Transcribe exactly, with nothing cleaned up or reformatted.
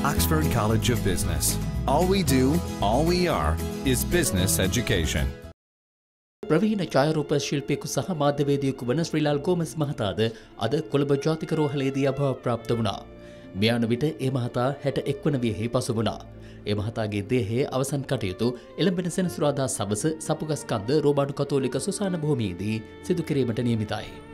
Oxford College of Business. All we do, all we are, is business education. ප්‍රවීණ ඡායාරූප ශිල්පියෙකු සහ මාධ්‍යවේදියෙකු වන ශ්‍රීලාල් ගෝමස් මහතාද අද කොළඹ ජාතික රෝහලේදී අභාව ප්‍රාප්ත වුණා. මේ යන විට ඒ මහතා හැට එක් වන වියෙහි පසු වුණා. ඒ මහතාගේ දේහයේ අවසන් කටයුතු එළඹෙන සෙනසුරාදා සවස සපුගස්කන්ද රෝමානු කතෝලික සුසාන භූමියේදී සිදු කිරීමට නියමිතයි.